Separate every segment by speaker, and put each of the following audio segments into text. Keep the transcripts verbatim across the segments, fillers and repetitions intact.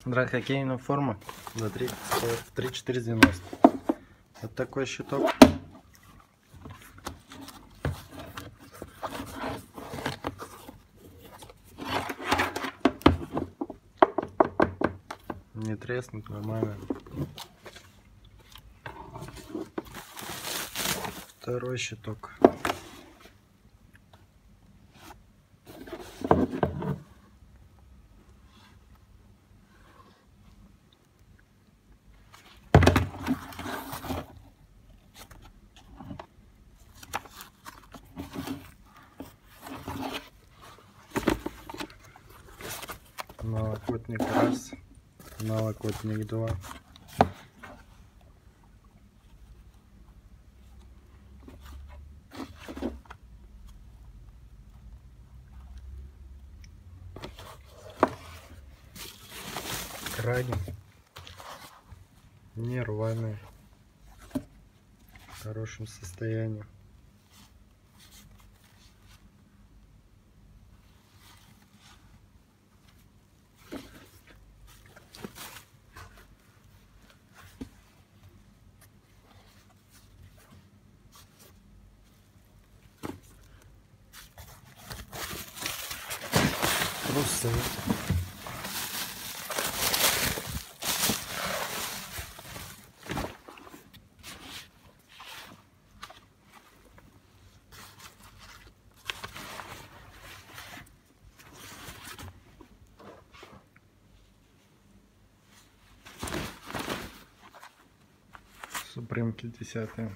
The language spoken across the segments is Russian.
Speaker 1: Драхокейная форма за три тысячи четыреста девяносто. Вот такой щиток. Не треснет, нормально. Второй щиток. Налокотник раз, налокотник два. Крайне не рваный, в хорошем состоянии. Трусы. Супремки десятые.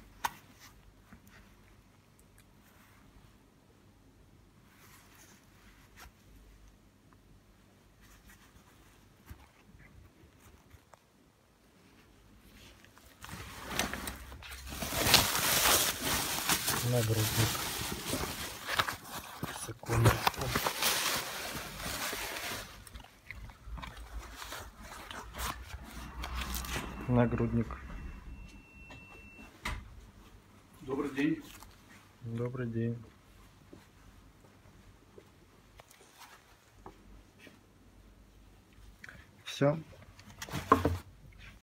Speaker 1: Нагрудник. Секундочку. Нагрудник.
Speaker 2: Добрый день.
Speaker 1: Добрый день. Все.